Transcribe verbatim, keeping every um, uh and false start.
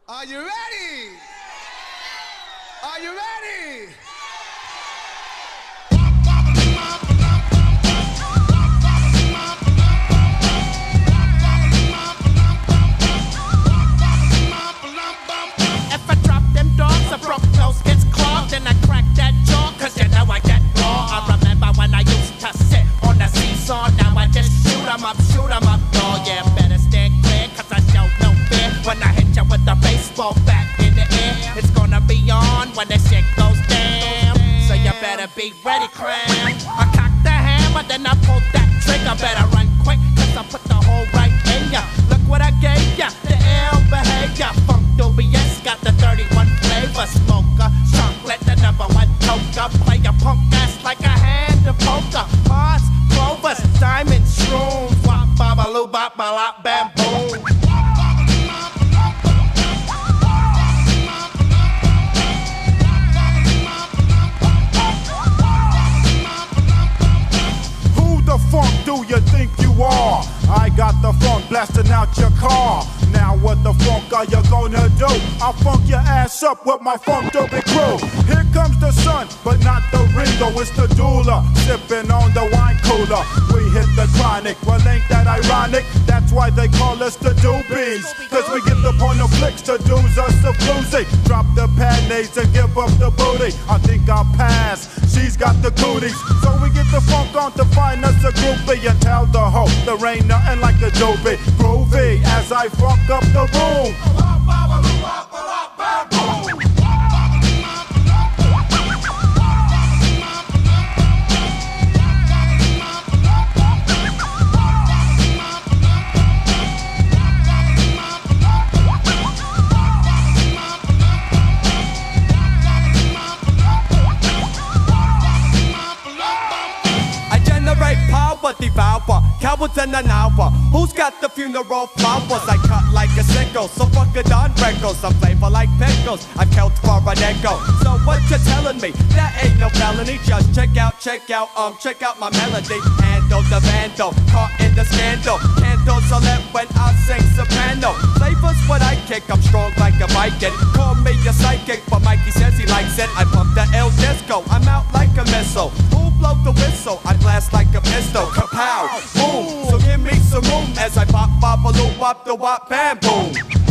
Are you ready? Are you ready? If I drop them dogs, a broke nose gets clogged, and I crack that jaw, cause you know I get raw. I remember when I used to sit on the seesaw, now I just shoot 'em up, shoot 'em up, dog. Yeah, better stand clear, cause I show no fear. When I hit you with the baseball bat in the air, it's gonna be on when the shit goes down. So you better be ready, cram. I cock the hammer, then I pull that trigger. Better run quick, cause I put the hole right in ya. Look what I gave ya, the ill behavior. Funkdoobiest got the thirty-one flavor. Smoker, chocolate, the number one toke. Play a punk ass like a hand of poker. Hearts, clovers, diamonds, shrooms. Wopbabalubop, balap, bamboo. Funk do you think you are? I got the funk blasting out your car. Now what the funk are you gonna do? I'll funk your ass up with my Funkdoobie crew. Here comes the sun, but not the Ringo, it's the doula, sipping on the wine cooler. We hit the chronic, well ain't that ironic? That's why they call us the Doobies, cause we get the point of flicks to do's us a floozy. Drop the panties and give up the booty. I think I'll pass, she's got the cooties. So we get the funk on to find us a groupie and tell the hoe there ain't nothing like a doobie. Groovy as I funk up the room. Devour, cowards in an hour. Who's got the funeral flowers? I cut like a sickle, so fuck it on records. Some flavor like pickles, I killed for an echo. So what you telling me? That ain't no felony. Just check out, check out, um, check out my melody. Handle the vandal, caught in the scandal. Candles are lit when I sing soprano. Flavors what I kick, I'm strong like a Viking. Call me a psychic, but Mikey says he likes it. I pump the El Disco, I'm out like a missile. Who blow the whistle? I blast like a pistol. Kapow, boom. So give me some room as I pop, bop, a loop, bop, the wop, bam, boom.